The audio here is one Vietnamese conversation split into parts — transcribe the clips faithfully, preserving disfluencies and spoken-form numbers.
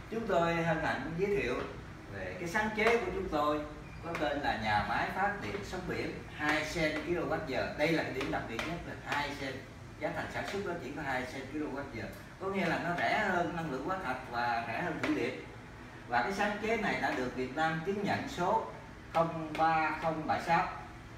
chúng tôi hân hạnh giới thiệu về cái sáng chế của chúng tôi có tên là nhà máy phát điện sóng biển hai sen ki lô oát giờ. Đây là cái điểm đặc biệt nhất là hai sen, giá thành sản xuất nó chỉ có hai sen ki lô oát giờ, có nghĩa là nó rẻ hơn năng lượng hóa thạch và rẻ hơn thủy điện. Và cái sáng chế này đã được Việt Nam chứng nhận số không ba không bảy sáu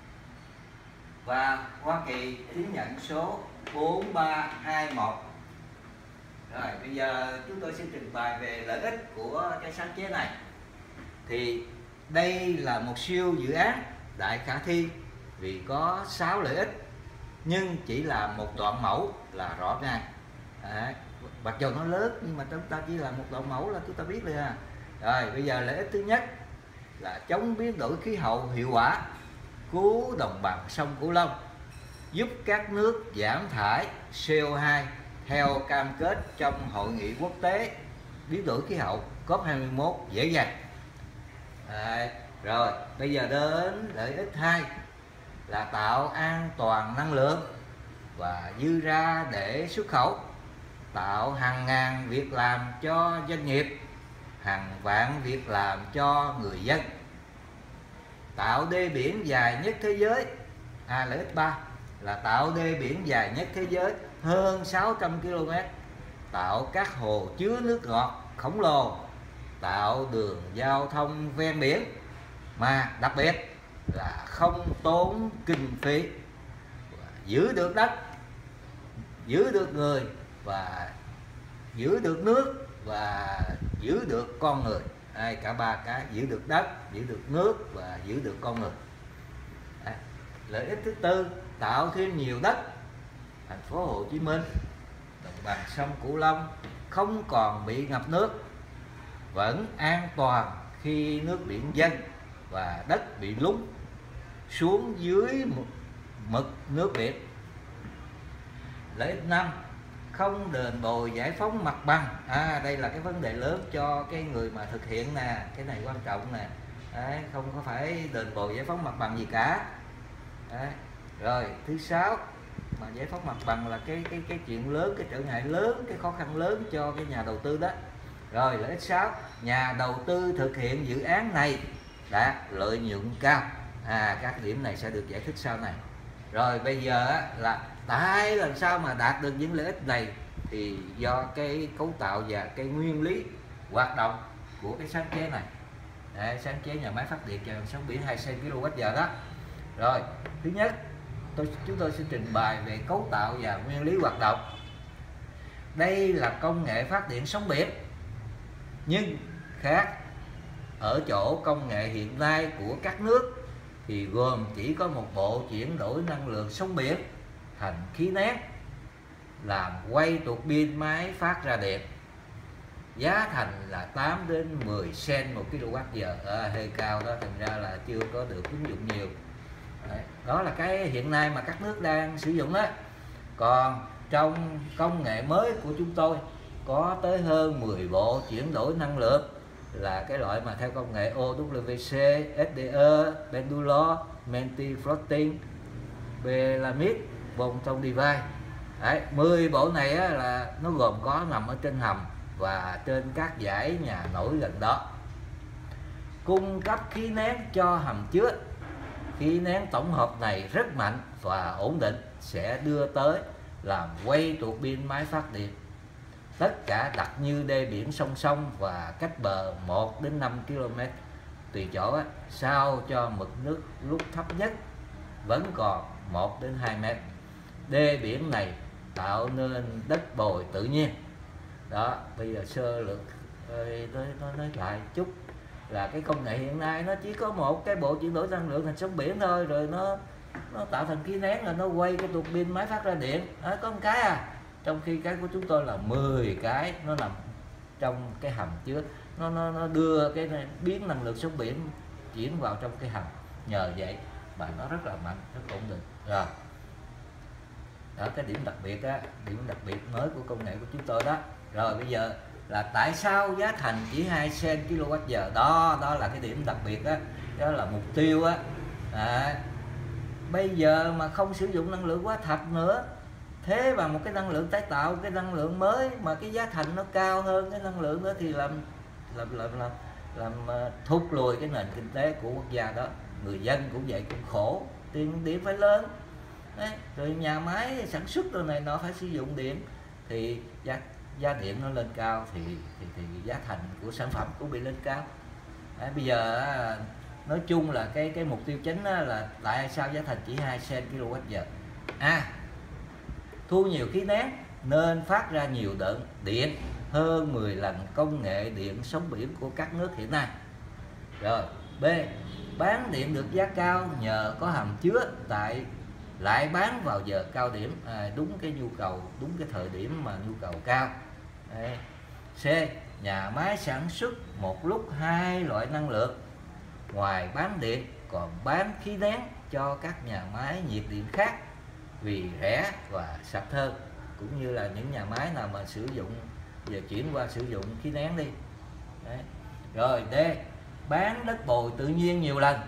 và Hoa Kỳ chứng nhận số bốn ba hai một. Rồi bây giờ chúng tôi sẽ trình bày về lợi ích của cái sáng chế này. Thì đây là một siêu dự án đại khả thi vì có sáu lợi ích, nhưng chỉ là một đoạn mẫu là rõ ngay. Đấy, mặc dù nó lớn nhưng mà chúng ta chỉ là một đoạn mẫu là chúng ta biết rồi ha. Rồi bây giờ lợi ích thứ nhất là chống biến đổi khí hậu hiệu quả, cứu đồng bằng sông Cửu Long, giúp các nước giảm thải xê o hai theo cam kết trong hội nghị quốc tế biến đổi khí hậu cốp hai mươi mốt dễ dàng. Đấy, rồi bây giờ đến lợi ích hai là tạo an toàn năng lượng và dư ra để xuất khẩu, tạo hàng ngàn việc làm cho doanh nghiệp, hàng vạn việc làm cho người dân, tạo đê biển dài nhất thế giới. À, lợi ích ba là tạo đê biển dài nhất thế giới hơn sáu trăm ki lô mét, tạo các hồ chứa nước ngọt khổng lồ, tạo đường giao thông ven biển, mà đặc biệt là không tốn kinh phí, giữ được đất, giữ được người và giữ được nước và giữ được con người. Đây, cả ba cái: giữ được đất, giữ được nước và giữ được con người. Đây. Lợi ích thứ tư, tạo thêm nhiều đất. Thành phố Hồ Chí Minh, đồng bằng sông Cửu Long không còn bị ngập nước, vẫn an toàn khi nước biển dâng và đất bị lún xuống dưới mực nước biển. Lợi ích năm, không đền bù giải phóng mặt bằng. À, đây là cái vấn đề lớn cho cái người mà thực hiện nè, cái này quan trọng nè. Đấy, không có phải đền bù giải phóng mặt bằng gì cả. Đấy. Rồi thứ sáu, mà giải phóng mặt bằng là cái cái cái chuyện lớn, cái trở ngại lớn, cái khó khăn lớn cho cái nhà đầu tư đó. Rồi lợi ích sáu, nhà đầu tư thực hiện dự án này đạt lợi nhuận cao. À, các điểm này sẽ được giải thích sau này. Rồi bây giờ là tại làm sao mà đạt được những lợi ích này, thì do cái cấu tạo và cái nguyên lý hoạt động của cái sáng chế này. Đấy, sáng chế nhà máy phát điện cho sóng biển hai sen ki lô oát giờ đó. Rồi thứ nhất, tôi chúng tôi sẽ trình bày về cấu tạo và nguyên lý hoạt động. Đây là công nghệ phát điện sóng biển, nhưng khác ở chỗ công nghệ hiện nay của các nước thì gồm chỉ có một bộ chuyển đổi năng lượng sóng biển thành khí nén, làm quay tuột pin máy phát ra điện. Giá thành là tám đến mười sen một ki lô oát giờ, à, hơi cao đó, thành ra là chưa có được ứng dụng nhiều. Đấy, đó là cái hiện nay mà các nước đang sử dụng đó. Còn trong công nghệ mới của chúng tôi có tới hơn mười bộ chuyển đổi năng lượng, là cái loại mà theo công nghệ o vê xê, ét đê e, Pendulo, Menti Floating, Belamid, Boson Device. Đấy, mười bộ này á, là nó gồm có nằm ở trên hầm và trên các dãy nhà nổi gần đó, cung cấp khí nén cho hầm chứa. Khí nén tổng hợp này rất mạnh và ổn định, sẽ đưa tới làm quay tuột pin máy phát điện. Tất cả đặt như đê biển song song và cách bờ một đến năm ki lô mét tùy chỗ á, sao cho mực nước lúc thấp nhất vẫn còn một đến hai mét. Đê biển này tạo nên đất bồi tự nhiên. Đó, bây giờ sơ lược nói, nói, nói lại chút là cái công nghệ hiện nay nó chỉ có một cái bộ chuyển đổi năng lượng thành sóng biển thôi, rồi nó nó tạo thành khí nén, là nó quay cái tuột pin máy phát ra điện. Đó, có một cái à, trong khi cái của chúng tôi là mười cái nó nằm trong cái hầm chứa, nó nó nó đưa cái này, biến năng lượng sóng biển chuyển vào trong cái hầm, nhờ vậy mà nó rất là mạnh, rất ổn định. Rồi đó, cái điểm đặc biệt á, điểm đặc biệt mới của công nghệ của chúng tôi đó. Rồi bây giờ là tại sao giá thành chỉ hai sen ki lô oát giờ đó, đó là cái điểm đặc biệt đó, đó là mục tiêu á. À, bây giờ mà không sử dụng năng lượng hóa thạch nữa, thế mà một cái năng lượng tái tạo, cái năng lượng mới mà cái giá thành nó cao hơn cái năng lượng đó, thì làm làm làm làm, làm uh, thúc lùi cái nền kinh tế của quốc gia đó. Người dân cũng vậy, cũng khổ, tiền điện phải lên đấy, rồi nhà máy sản xuất đồ này nó phải sử dụng điện thì giá giá điện nó lên cao thì thì, thì giá thành của sản phẩm cũng bị lên cao. Đấy, bây giờ nói chung là cái cái mục tiêu chính là tại sao giá thành chỉ hai cent kWh. À, thu nhiều khí nén nên phát ra nhiều đợt điện hơn mười lần công nghệ điện sống biển của các nước hiện nay. Rồi B, bán điện được giá cao nhờ có hầm chứa tại lại bán vào giờ cao điểm, à, đúng cái nhu cầu, đúng cái thời điểm mà nhu cầu cao. Đấy. C, nhà máy sản xuất một lúc hai loại năng lượng, ngoài bán điện còn bán khí nén cho các nhà máy nhiệt điện khác vì rẻ và sạch hơn, cũng như là những nhà máy nào mà sử dụng giờ chuyển qua sử dụng khí nén đi. Đấy. Rồi D, bán đất bồi tự nhiên nhiều lần,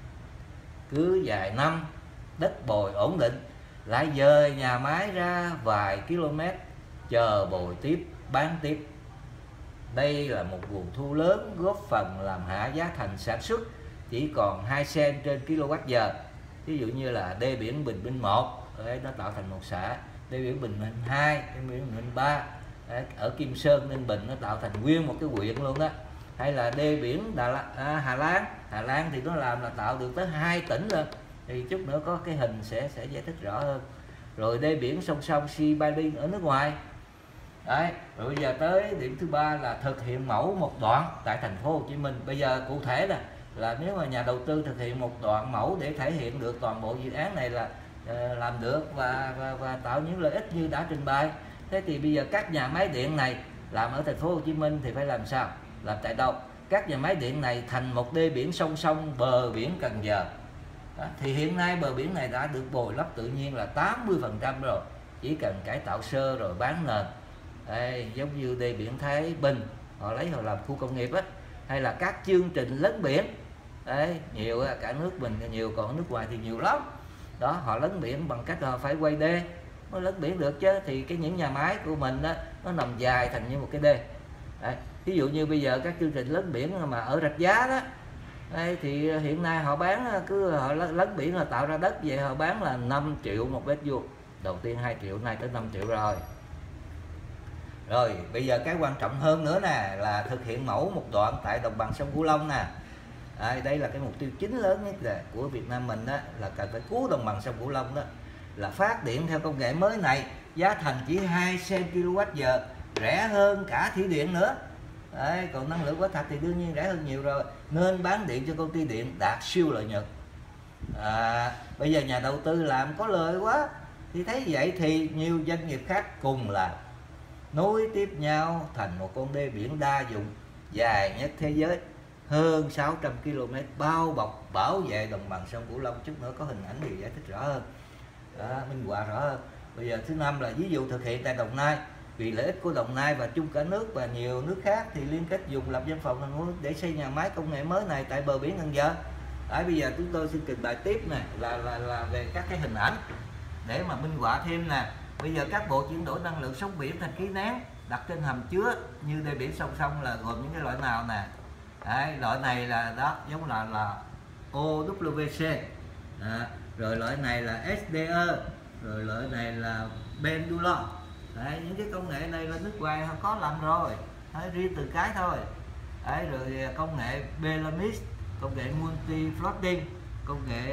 cứ vài năm đất bồi ổn định lại dời nhà máy ra vài km chờ bồi tiếp, bán tiếp. Đây là một nguồn thu lớn góp phần làm hạ giá thành sản xuất chỉ còn hai cent trên kWh. Ví dụ như là đê biển Bình Minh một, đấy, nó tạo thành một xã, đê biển Bình Minh hai, đê biển Bình Minh ba, đấy, ở Kim Sơn Ninh Bình nó tạo thành nguyên một cái huyện luôn đó. Hay là đê biển Đà La, à, Hà Lan, Hà Lan thì nó làm là tạo được tới hai tỉnh rồi. Thì chút nữa có cái hình sẽ sẽ giải thích rõ hơn. Rồi đê biển song song Sea Balin ở nước ngoài. Đấy, rồi bây giờ tới điểm thứ ba là thực hiện mẫu một đoạn tại thành phố Hồ Chí Minh. Bây giờ cụ thể là là nếu mà nhà đầu tư thực hiện một đoạn mẫu để thể hiện được toàn bộ dự án này là uh, làm được và, và và tạo những lợi ích như đã trình bày. Thế thì bây giờ các nhà máy điện này làm ở thành phố Hồ Chí Minh thì phải làm sao? Làm tại đâu? Các nhà máy điện này thành một đê biển song song bờ biển Cần Giờ. Đó, thì hiện nay bờ biển này đã được bồi lấp tự nhiên là tám mươi phần trăm rồi, chỉ cần cải tạo sơ rồi bán nền. Đây, giống như đê biển Thái Bình họ lấy họ làm khu công nghiệp á, hay là các chương trình lấn biển. Đấy, nhiều cả nước mình nhiều, còn nước ngoài thì nhiều lắm. Đó, họ lấn biển bằng cách họ phải quay đê mới lấn biển được chứ. Thì cái những nhà máy của mình đó, nó nằm dài thành như một cái đê. Đấy, ví dụ như bây giờ các chương trình lấn biển mà ở Rạch Giá đó, đây thì hiện nay họ bán cứ họ lấn biển là tạo ra đất, vậy họ bán là năm triệu một mét vuông, đầu tiên hai triệu, nay tới năm triệu rồi. Rồi bây giờ cái quan trọng hơn nữa nè là thực hiện mẫu một đoạn tại đồng bằng sông Cửu Long nè. À, đây là cái mục tiêu chính lớn nhất là của Việt Nam mình đó, là cần phải cứu đồng bằng sông Cửu Long đó, là phát điện theo công nghệ mới này, giá thành chỉ hai cent kWh, rẻ hơn cả thủy điện nữa. Đấy, còn năng lượng hóa thạch thì đương nhiên rẻ hơn nhiều rồi, nên bán điện cho công ty điện đạt siêu lợi nhuận. À, bây giờ nhà đầu tư làm có lời quá, thì thấy vậy thì nhiều doanh nghiệp khác cùng làm, nối tiếp nhau thành một con đê biển đa dụng dài nhất thế giới, hơn sáu trăm ki lô mét, bao bọc bảo vệ đồng bằng sông Cửu Long. Chút nữa có hình ảnh thì giải thích rõ hơn, đó, minh họa rõ hơn. Bây giờ thứ năm là ví dụ thực hiện tại Đồng Nai, vì lợi ích của Đồng Nai và chung cả nước và nhiều nước khác thì liên kết dùng lập văn phòng thành phố để xây nhà máy công nghệ mới này tại bờ biển Cần Giờ. Đấy, bây giờ chúng tôi xin trình bày tiếp này là, là là về các cái hình ảnh để mà minh họa thêm nè. Bây giờ các bộ chuyển đổi năng lượng sống biển thành khí nén đặt trên hầm chứa như đê biển song song là gồm những cái loại nào nè. Đấy, loại này là đó giống là là o vê xê, à, rồi loại này là ét đê e, rồi loại này là Pendulum. Đấy, những cái công nghệ này là nước ngoài họ có làm rồi. Đấy, riêng từ cái thôi. Đấy, rồi công nghệ Belamis, công nghệ multi floating, công nghệ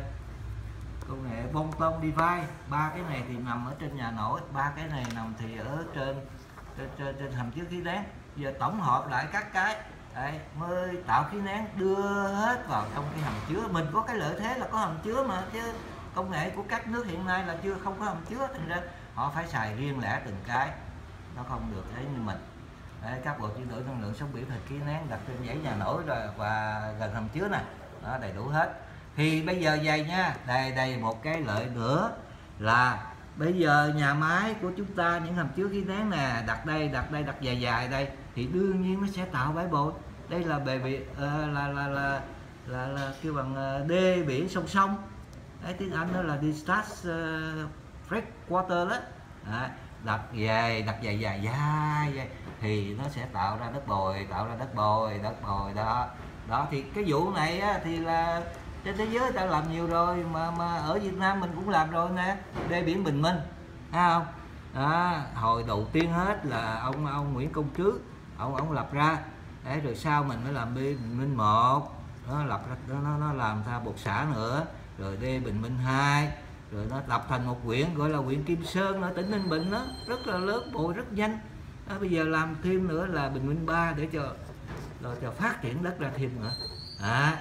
công nghệ Bonton device. Ba cái này thì nằm ở trên nhà nổi, ba cái này nằm thì ở trên trên, trên, trên hầm chứa khí nén. Giờ tổng hợp lại các cái đấy, mới tạo khí nén đưa hết vào trong cái hầm chứa. Mình có cái lợi thế là có hầm chứa mà, chứ công nghệ của các nước hiện nay là chưa không có hầm chứa, thành ra họ phải xài riêng lẻ từng cái, nó không được thế như mình. Đấy, các bộ chuyển đổi năng lượng sống biển thành khí nén đặt trên dãy nhà nổi rồi và gần hầm chứa nè, đó, đầy đủ hết. Thì bây giờ vậy nha, đây đây một cái lợi nữa là bây giờ nhà máy của chúng ta, những hầm chứa khí nén nè, đặt đây đặt đây đặt dài dài đây thì đương nhiên nó sẽ tạo bãi bồi. Đây là bề biển uh, là, là là là là, là kêu bằng uh, đê biển song song. Đấy, tiếng Anh đó là discharge uh, freshwater đó. Đấy, đặt dài đặt dài dài dài dài thì nó sẽ tạo ra đất bồi, tạo ra đất bồi, đất bồi đó. Đó thì cái vụ này á, thì là trên thế giới ta làm nhiều rồi, mà mà ở Việt Nam mình cũng làm rồi nè, đê biển Bình Minh, thấy không? Đó, hồi đầu tiên hết là ông ông Nguyễn Công Trứ, ông ông lập ra. Đấy, rồi sau mình mới làm đê Bình Minh một, nó lập ra nó nó làm ra một xã nữa, rồi đê Bình Minh hai, rồi nó lập thành một huyện gọi là huyện Kim Sơn ở tỉnh Ninh Bình, đó rất là lớn, bồi rất nhanh. Đó, bây giờ làm thêm nữa là Bình Minh ba để cho rồi cho phát triển đất ra thêm nữa. À,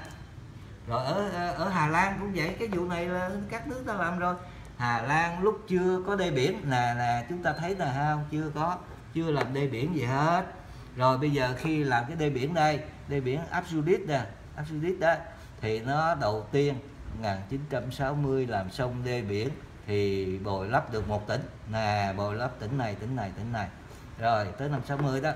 rồi ở ở Hà Lan cũng vậy, cái vụ này là các nước ta làm rồi. Hà Lan lúc chưa có đê biển nè nè chúng ta thấy là không, chưa có chưa làm đê biển gì hết. Rồi bây giờ khi làm cái đê biển đây, đê biển Absolute nè, Absolute đó, thì nó đầu tiên một nghìn chín trăm sáu mươi làm xong đê biển thì bồi lấp được một tỉnh nè, bồi lấp tỉnh này tỉnh này tỉnh này. Rồi tới năm sáu mươi đó,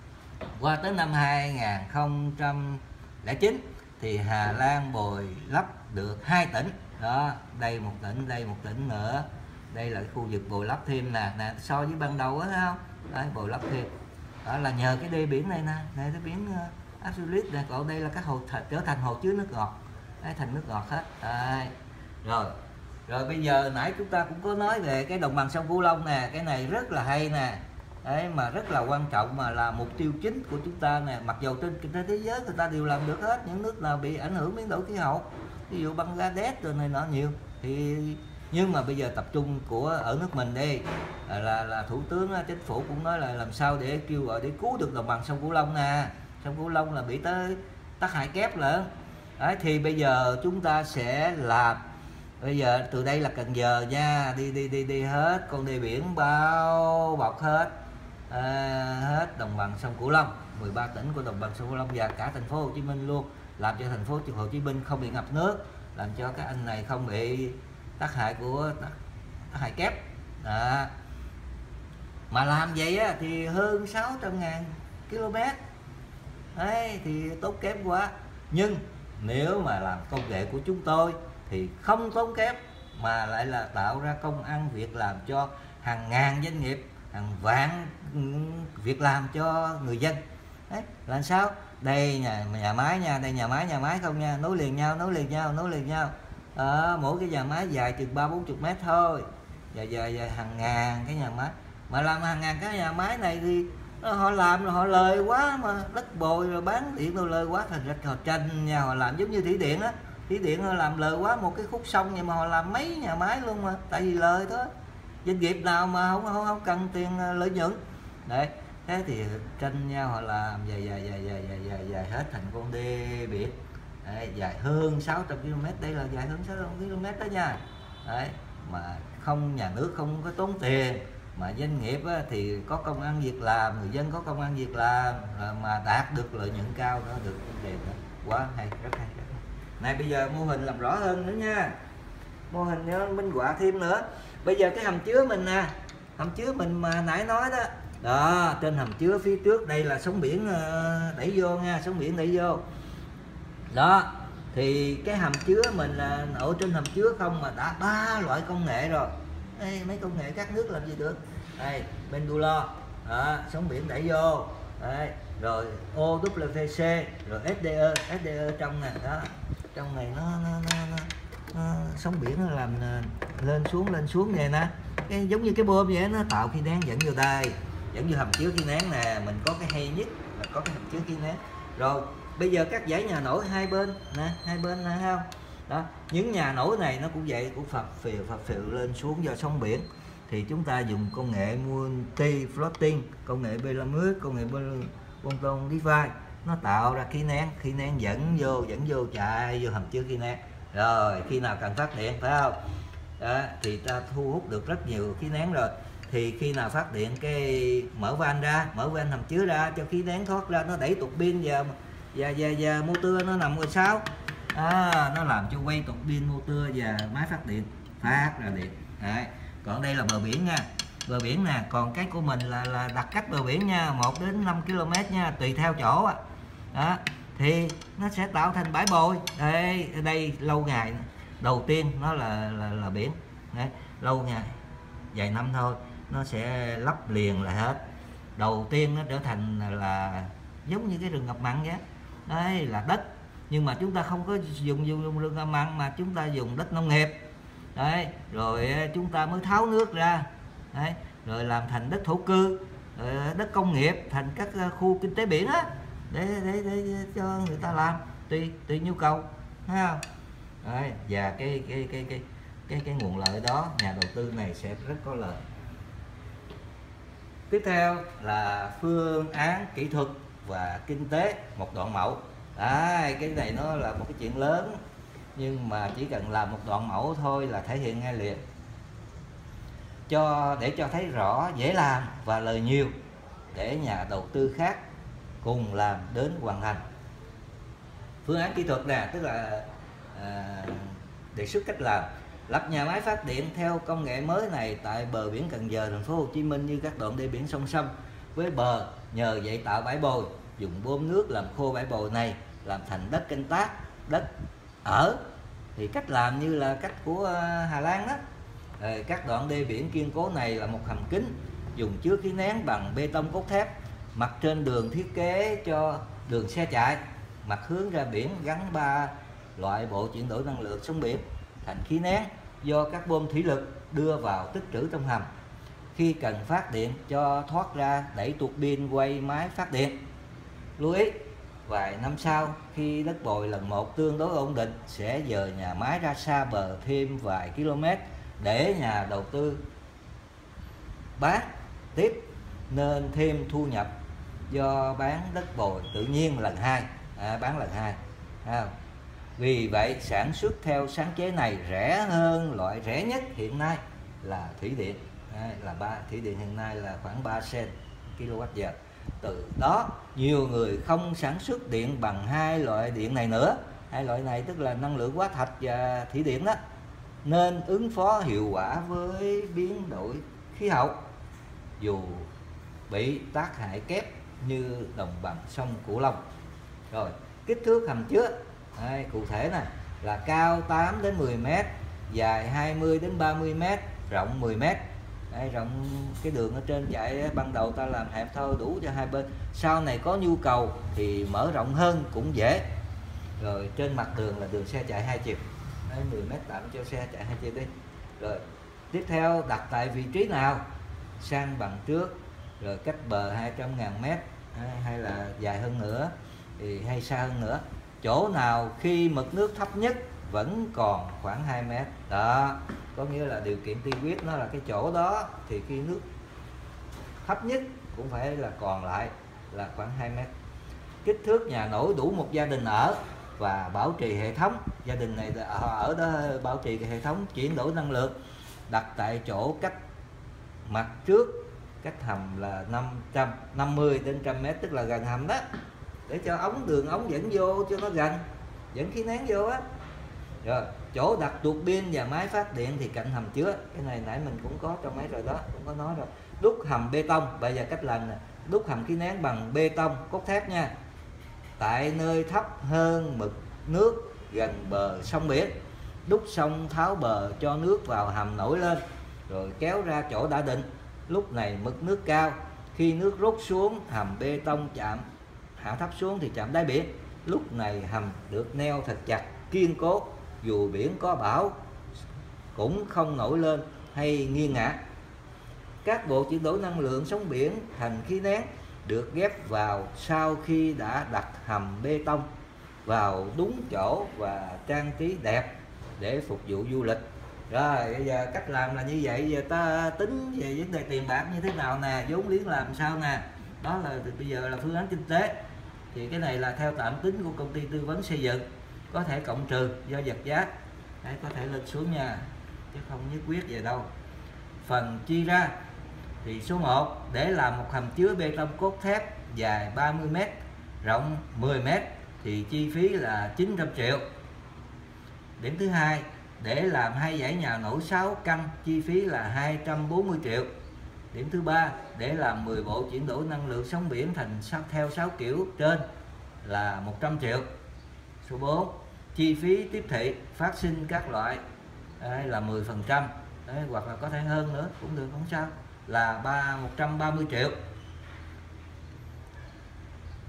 qua tới năm hai nghìn không trăm lẻ chín thì Hà Lan bồi lấp được hai tỉnh đó, đây một tỉnh, đây một tỉnh nữa, đây là cái khu vực bồi lấp thêm nè nè, so với ban đầu đó, thấy không? Đấy, bồi lấp thêm đó là nhờ cái đê biển này nè, này cái biển uh, Absolute này, còn đây là các hồ trở thành hồ chứa nước ngọt, đấy, thành nước ngọt hết. Đấy. Rồi rồi bây giờ nãy chúng ta cũng có nói về cái đồng bằng sông Cửu Long nè, cái này rất là hay nè. Đấy, mà rất là quan trọng, mà là mục tiêu chính của chúng ta nè, mặc dù trên trên thế giới người ta đều làm được hết, những nước nào bị ảnh hưởng biến đổi khí hậu, ví dụ Bangladesh rồi này nọ nhiều, thì nhưng mà bây giờ tập trung của ở nước mình đi là là, là thủ tướng chính phủ cũng nói là làm sao để kêu gọi để cứu được đồng bằng sông Cửu Long nè, sông Cửu Long là bị tới tác hại kép lận. Đấy, thì bây giờ chúng ta sẽ làm, bây giờ từ đây là Cần Giờ nha, đi đi đi đi hết con đê biển bao bọc hết. À, hết đồng bằng sông Cửu Long, mười ba tỉnh của đồng bằng sông Cửu Long và cả thành phố Hồ Chí Minh luôn, làm cho thành phố Hồ Chí Minh không bị ngập nước, làm cho các anh này không bị tác hại của tác, tác hại kép. Đó. Mà làm vậy á, thì hơn sáu trăm ngàn ki lô mét, đấy thì tốn kém quá. Nhưng nếu mà làm công nghệ của chúng tôi thì không tốn kém, mà lại là tạo ra công ăn việc làm cho hàng ngàn doanh nghiệp, hàng vạn việc làm cho người dân. Đấy, làm sao? Đây nhà nhà máy nha, đây nhà máy nhà máy không nha, nối liền nhau, nối liền nhau, nối liền nhau. À, mỗi cái nhà máy dài chừng ba bốn chục mét thôi, dài dài dài hàng ngàn cái nhà máy, mà làm hàng ngàn cái nhà máy này thì họ làm rồi họ lời quá, mà đất bồi rồi bán điện rồi lời quá, thành ra họ tranh nhau, họ làm giống như thủy điện á, thủy điện họ làm lời quá một cái khúc sông, nhưng mà họ làm mấy nhà máy luôn, mà tại vì lời thôi, doanh nghiệp nào mà không không, không cần tiền lợi nhuận. Đấy, thế thì tranh nhau họ làm dài dài dài dài dài dài, dài hết thành con đê biển. Đấy, dài hơn sáu trăm ki lô mét, đây là dài hơn sáu trăm ki lô mét đó nha. Đấy, mà không, nhà nước không có tốn tiền, mà doanh nghiệp á, thì có công ăn việc làm, người dân có công ăn việc làm, mà đạt được lợi nhuận cao nữa, được tiền nữa. Quá hay, rất hay, rất hay. Này bây giờ mô hình làm rõ hơn nữa nha, mô hình nó minh họa thêm nữa. Bây giờ cái hầm chứa mình nè, hầm chứa mình mà nãy nói đó, đó trên hầm chứa phía trước đây là sóng biển đẩy vô nha, sóng biển đẩy vô đó. Thì cái hầm chứa mình là ở trên hầm chứa không mà đã ba loại công nghệ rồi. Đây, mấy công nghệ các nước làm gì được. Đây, Pendulo, đó, sóng biển đẩy vô. Đấy, rồi O W C, rồi S D E, S D E trong nè, đó. Trong này nó, nó, nó, nó, nó sóng biển nó làm lên xuống lên xuống vậy nè. Cái giống như cái bơm vậy, nó tạo khí nén dẫn vô đây, dẫn vô hầm chứa khí nén nè. Mình có cái hay nhất là có cái hầm chứa khí nén. Rồi bây giờ các dãy nhà nổi hai bên nè, hai bên nè, không? Đó, những nhà nổi này nó cũng vậy, cũng phập phìu phập phìu lên xuống do sóng biển. Thì chúng ta dùng công nghệ multi floating, công nghệ Belamut, công nghệ Bonton Device, nó tạo ra khí nén, khí nén dẫn vô dẫn vô chạy vô hầm chứa khí nén. Rồi khi nào cần phát điện, phải không? Đó, thì ta thu hút được rất nhiều khí nén rồi. Thì khi nào phát điện cái mở van ra, mở van hầm chứa ra cho khí nén thoát ra, nó đẩy tuột pin và và và, và motor nó nằm ở sau. À, nó làm cho quay tuột pin motor và máy phát điện phát ra điện. Đấy. Còn đây là bờ biển nha, bờ biển nè. Còn cái của mình là là đặt cách bờ biển nha, một đến năm ki lô mét nha, tùy theo chỗ á. Đó. Thì nó sẽ tạo thành bãi bồi. Đây, ở đây lâu ngày đầu tiên nó là là, là biển. Đấy, lâu ngày vài năm thôi nó sẽ lấp liền lại hết. đầu tiên nó trở thành là giống như cái rừng ngập mặn vậy. Đấy là đất, nhưng mà chúng ta không có dùng dùng, dùng rừng ngập mặn mà chúng ta dùng đất nông nghiệp. Đấy, rồi chúng ta mới tháo nước ra. Đấy, rồi làm thành đất thổ cư, rồi đất công nghiệp, thành các khu kinh tế biển á, để, để để cho người ta làm tùy tùy nhu cầu, thấy không? Đấy, và cái cái cái cái cái cái nguồn lợi đó nhà đầu tư này sẽ rất có lợi. Tiếp theo là phương án kỹ thuật và kinh tế một đoạn mẫu. Đấy, cái này nó là một cái chuyện lớn, nhưng mà chỉ cần làm một đoạn mẫu thôi là thể hiện ngay liền, cho để cho thấy rõ dễ làm và lời nhiều, để nhà đầu tư khác cùng làm đến hoàn thành. Phương án kỹ thuật nè, tức là à, đề xuất cách làm: lập nhà máy phát điện theo công nghệ mới này tại bờ biển Cần Giờ, thành phố Hồ Chí Minh, như các đoạn đê biển song song với bờ, nhờ vậy tạo bãi bồi, dùng bơm nước làm khô bãi bồi này, làm thành đất canh tác, đất ở. Thì cách làm như là cách của Hà Lan đó. Rồi, các đoạn đê biển kiên cố này là một hầm kính dùng chứa khí nén bằng bê tông cốt thép, mặt trên đường thiết kế cho đường xe chạy, mặt hướng ra biển, gắn ba loại bộ chuyển đổi năng lượng sóng biển thành khí nén do các bơm thủy lực đưa vào tích trữ trong hầm. Khi cần phát điện cho thoát ra, đẩy tuột pin quay máy phát điện. Lưu ý, vài năm sau khi đất bồi lần một tương đối ổn định, sẽ dời nhà máy ra xa bờ thêm vài km để nhà đầu tư bán tiếp, nên thêm thu nhập do bán đất bồi tự nhiên lần hai, à, bán lần hai. À, vì vậy sản xuất theo sáng chế này rẻ hơn loại rẻ nhất hiện nay là thủy điện. À, là ba thủy điện hiện nay là khoảng ba sen kWh. Từ đó nhiều người không sản xuất điện bằng hai loại điện này nữa. Hai loại này tức là năng lượng hóa thạch và thủy điện đó, nên ứng phó hiệu quả với biến đổi khí hậu dù bị tác hại kép như đồng bằng sông Cửu Long. Rồi, kích thước hầm chứa. Đây, cụ thể này là cao tám đến mười mét, dài hai mươi đến ba mươi mét, rộng mười mét. Đây, rộng cái đường ở trên chạy ban đầu ta làm hẹp thôi, đủ cho hai bên. Sau này có nhu cầu thì mở rộng hơn cũng dễ. Rồi trên mặt đường là đường xe chạy hai chiều. Đấy, mười mét tạm cho xe chạy hai chiều đi. Rồi tiếp theo đặt tại vị trí nào, sang bằng trước, rồi cách bờ hai trăm ngàn mét hay là dài hơn nữa thì hay xa hơn nữa. Chỗ nào khi mực nước thấp nhất vẫn còn khoảng hai mét. Đó, có nghĩa là điều kiện tiên quyết nó là cái chỗ đó thì khi nước thấp nhất cũng phải là còn lại là khoảng hai mét. Kích thước nhà nổi đủ một gia đình ở và bảo trì hệ thống. Gia đình này ở đó bảo trì cái hệ thống chuyển đổi năng lượng. Đặt tại chỗ cách mặt trước, cách hầm là năm trăm năm mươi đến một trăm mét, tức là gần hầm đó, để cho ống đường ống dẫn vô cho nó gần, dẫn khí nén vô á. Rồi chỗ đặt tuột pin và máy phát điện thì cạnh hầm chứa. Cái này nãy mình cũng có trong máy rồi đó, cũng có nói rồi. Đúc hầm bê tông. Bây giờ cách làm nè, đúc hầm khí nén bằng bê tông cốt thép nha, tại nơi thấp hơn mực nước gần bờ sông biển. Đúc xong tháo bờ cho nước vào hầm nổi lên, rồi kéo ra chỗ đã định. Lúc này mực nước cao, khi nước rút xuống hầm bê tông chạm hạ thấp xuống thì chạm đáy biển. Lúc này hầm được neo thật chặt kiên cố, dù biển có bão cũng không nổi lên hay nghiêng ngả. Các bộ chuyển đổi năng lượng sóng biển thành khí nén được ghép vào sau khi đã đặt hầm bê tông vào đúng chỗ và trang trí đẹp để phục vụ du lịch. Rồi bây giờ cách làm là như vậy. Giờ ta tính về vấn đề tiền bạc như thế nào nè, vốn liếng làm sao nè. Đó là bây giờ là phương án kinh tế. Thì cái này là theo tạm tính của công ty tư vấn xây dựng, có thể cộng trừ do vật giá. Đấy, có thể lên xuống nha, chứ không nhất quyết về đâu. Phần chi ra thì số một, để làm một hầm chứa bê tông cốt thép dài ba mươi mét, rộng mười mét thì chi phí là chín trăm triệu. Điểm thứ hai, để làm hai dãy nhà nổi sáu căn chi phí là hai trăm bốn mươi triệu. Điểm thứ ba, để làm mười bộ chuyển đổi năng lượng sóng biển thành theo sáu kiểu trên là một trăm triệu. Số bốn, chi phí tiếp thị phát sinh các loại đấy, là mười phần trăm, hoặc là có thể hơn nữa cũng được, không sao, là ba một trăm ba mươi triệu.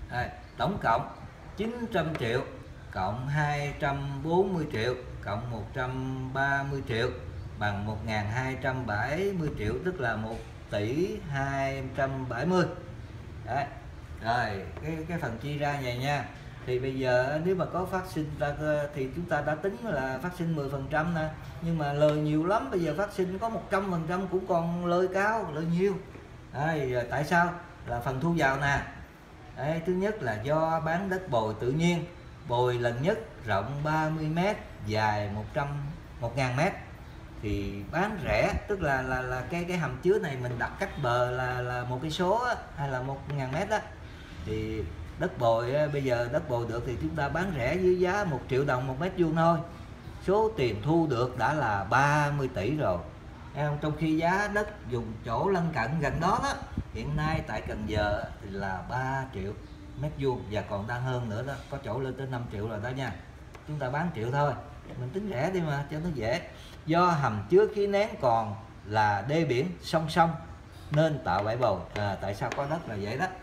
Đây, tổng cộng chín trăm triệu cộng hai trăm bốn mươi triệu cộng một trăm ba mươi triệu bằng một nghìn hai trăm bảy mươi triệu, tức là một tỷ hai trăm bảy mươi. Đấy. Rồi cái cái phần chia ra vậy nha. Thì bây giờ nếu mà có phát sinh ta thì chúng ta đã tính là phát sinh mười phần trăm nè, nhưng mà lời nhiều lắm, bây giờ phát sinh có một trăm phần trăm cũng còn lời cao, lời nhiều. Đấy, rồi tại sao? Là phần thu vào nè. Đấy, thứ nhất là do bán đất bồi tự nhiên, bồi lần nhất rộng ba mươi mét, dài một trăm một nghìn mét thì bán rẻ, tức là là là cái cái hầm chứa này mình đặt cách bờ là là một cây số hay là một ngàn mét đó, thì đất bồi bây giờ đất bồi được thì chúng ta bán rẻ dưới giá một triệu đồng một mét vuông thôi. Số tiền thu được đã là ba mươi tỷ rồi. Trong khi giá đất dùng chỗ lân cận gần đó, đó hiện nay tại Cần Giờ thì là ba triệu mét vuông và còn đang hơn nữa đó, có chỗ lên tới năm triệu rồi đó nha. Chúng ta bán triệu thôi, mình tính rẻ đi mà cho nó dễ. Do hầm chứa khí nén còn là đê biển song song nên tạo bãi bồi. À, tại sao có đất là vậy đó.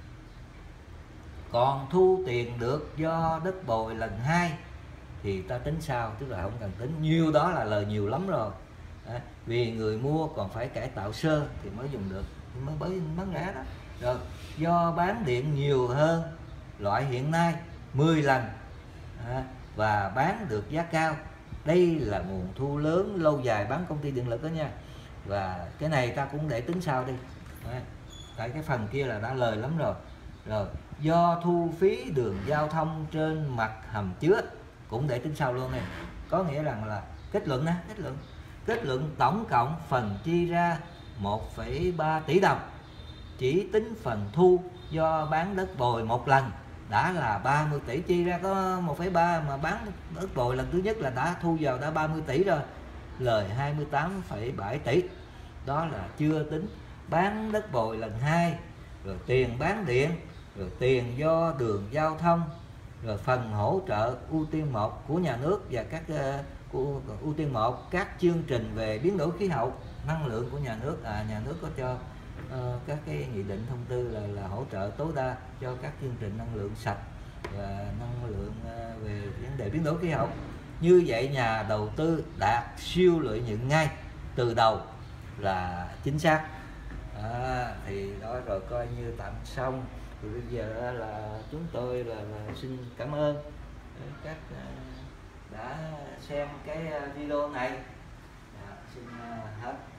Còn thu tiền được do đất bồi lần hai thì ta tính sao, tức là không cần tính, nhiều đó là lời nhiều lắm rồi. À, vì người mua còn phải cải tạo sơ thì mới dùng được, thì mới mới bán rẻ đó. Rồi do bán điện nhiều hơn loại hiện nay mười lần, à, và bán được giá cao, đây là nguồn thu lớn lâu dài bán công ty điện lực đó nha. Và cái này ta cũng để tính sau đi. À, tại cái phần kia là đã lời lắm rồi. Rồi do thu phí đường giao thông trên mặt hầm chứa cũng để tính sau luôn này. Có nghĩa rằng là kết luận nè, kết luận kết luận tổng cộng phần chi ra một phẩy ba tỷ đồng, chỉ tính phần thu do bán đất bồi một lần đã là ba mươi tỷ. Chi ra có một phẩy ba mà bán đất bồi lần thứ nhất là đã thu vào đã ba mươi tỷ rồi, lời hai mươi tám phẩy bảy tỷ. Đó là chưa tính bán đất bồi lần hai, rồi tiền bán điện, rồi tiền do đường giao thông, rồi phần hỗ trợ ưu tiên một của nhà nước và các uh, của ưu tiên một các chương trình về biến đổi khí hậu, năng lượng của nhà nước. À, nhà nước có cho uh, các cái nghị định thông tư là, là hỗ trợ tối đa cho các chương trình năng lượng sạch và năng lượng uh, về vấn đề biến đổi khí hậu. Như vậy nhà đầu tư đạt siêu lợi nhuận ngay từ đầu là chính xác. À, thì đó rồi coi như tạm xong. Thì bây giờ là chúng tôi là, là xin cảm ơn các đã xem cái video này. À, xin hết.